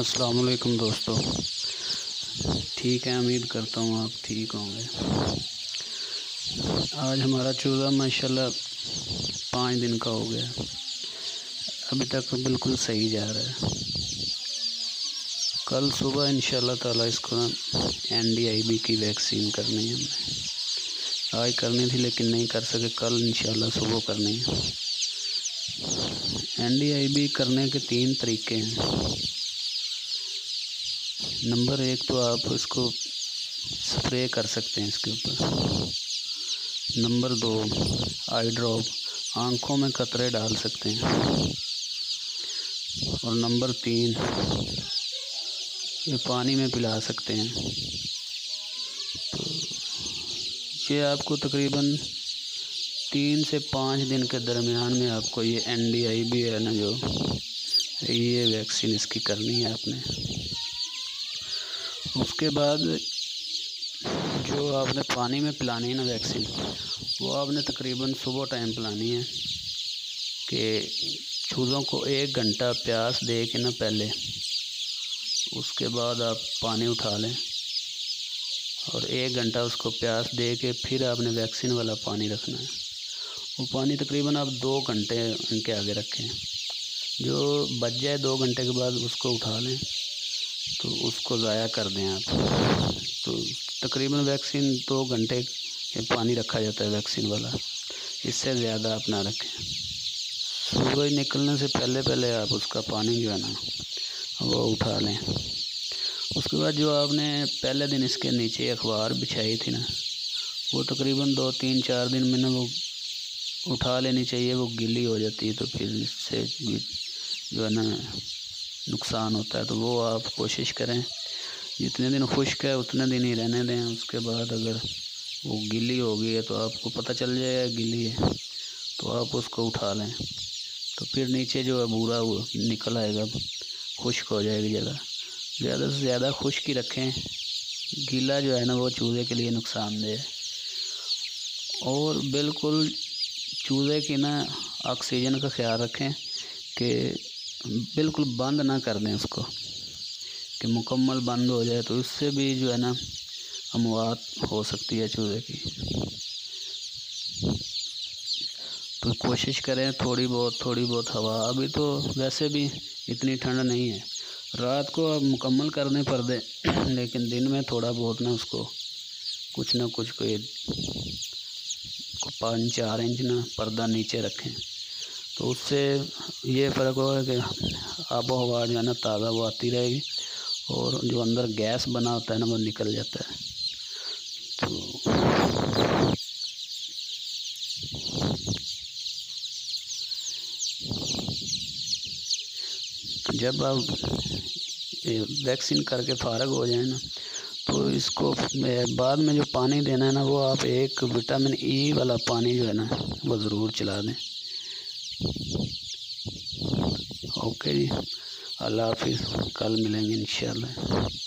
अस्सलाम वालेकुम दोस्तों। ठीक है, उम्मीद करता हूँ आप ठीक होंगे। आज हमारा चूज़ा माशाल्लाह 5 दिन का हो गया, अभी तक बिल्कुल सही जा रहा है। कल सुबह इंशाल्लाह ताला इसको NDIB की वैक्सीन करनी है। हमें आज करनी थी लेकिन नहीं कर सके, कल इंशाल्लाह सुबह करनी है। NDIB करने के 3 तरीके हैं। नंबर 1 तो आप इसको स्प्रे कर सकते हैं इसके ऊपर। नंबर 2 आई ड्रॉप, आँखों में कतरे डाल सकते हैं। और नंबर 3 ये पानी में पिला सकते हैं। तो ये आपको तकरीबन 3 से 5 दिन के दरमियान में आपको ये NDIB है ना, जो ये वैक्सीन इसकी करनी है आपने। उसके बाद जो आपने पानी में पिलानी है ना वैक्सीन, वो आपने तकरीबन सुबह टाइम पिलानी है कि चूज़ों को 1 घंटा प्यास दे के ना पहले, उसके बाद आप पानी उठा लें और 1 घंटा उसको प्यास दे के फिर आपने वैक्सीन वाला पानी रखना है। वो पानी तकरीबन आप 2 घंटे इनके आगे रखें। जो बच जाए 2 घंटे के बाद उसको उठा लें, तो उसको ज़ाया कर दें आप। तो तकरीबन वैक्सीन 2 घंटे पानी रखा जाता है वैक्सीन वाला, इससे ज़्यादा आप ना रखें। सूरज निकलने से पहले पहले आप उसका पानी जो है ना वो उठा लें। उसके बाद जो आपने पहले दिन इसके नीचे अखबार बिछाई थी ना, वो तकरीबन 2-3-4 दिन में ना वो उठा लेनी चाहिए। वो गीली हो जाती है तो फिर इससे भी जो है ना नुकसान होता है। तो वो आप कोशिश करें जितने दिन खुश्क है उतने दिन ही रहने दें। उसके बाद अगर वो गीली हो गई है तो आपको पता चल जाएगा गीली है, तो आप उसको उठा लें। तो फिर नीचे जो है भूरा वो निकल आएगा, खुश्क हो जाएगी जगह। ज़्यादा से ज़्यादा खुश्क ही रखें, गीला जो है ना वो चूज़े के लिए नुकसानदेह है। और बिल्कुल चूज़े की ना ऑक्सीजन का ख्याल रखें कि बिल्कुल बंद ना कर दें उसको, कि मुकम्मल बंद हो जाए तो इससे भी जो है ना अमवात हो सकती है चूज़े की। तो कोशिश करें थोड़ी बहुत हवा। अभी तो वैसे भी इतनी ठंड नहीं है, रात को आप मुकम्मल करने पर दें लेकिन दिन में थोड़ा बहुत ना उसको कुछ ना कुछ कोई 5-4 इंच ना पर्दा नीचे रखें। तो उससे ये फ़र्क होगा कि आबो हवा जो है ना ताज़ा वो आती रहेगी और जो अंदर गैस बना होता है ना वो निकल जाता है। तो जब आप वैक्सीन करके फ़ारग हो जाए ना, तो इसको बाद में जो पानी देना है ना, वो आप एक विटामिन E वाला पानी जो है ना वो ज़रूर चला दें। ओके जी, अल्लाह हाफिज़, कल मिलेंगे इंशाल्लाह।